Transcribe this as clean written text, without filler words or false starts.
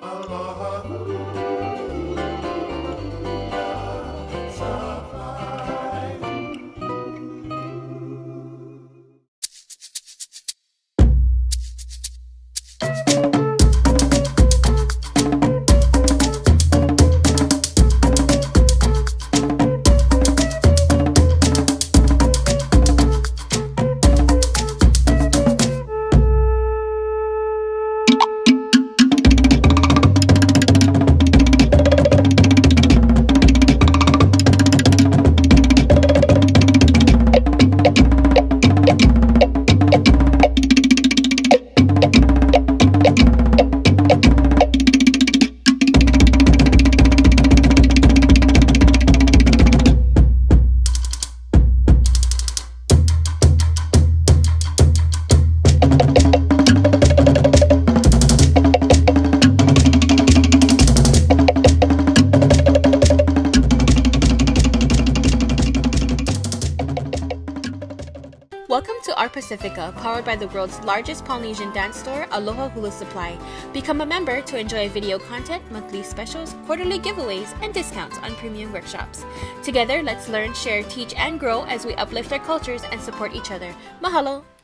Welcome to Art Pacifica, powered by the world's largest Polynesian dance store, Aloha Hula Supply. Become a member to enjoy video content, monthly specials, quarterly giveaways, and discounts on premium workshops. Together, let's learn, share, teach, and grow as we uplift our cultures and support each other. Mahalo!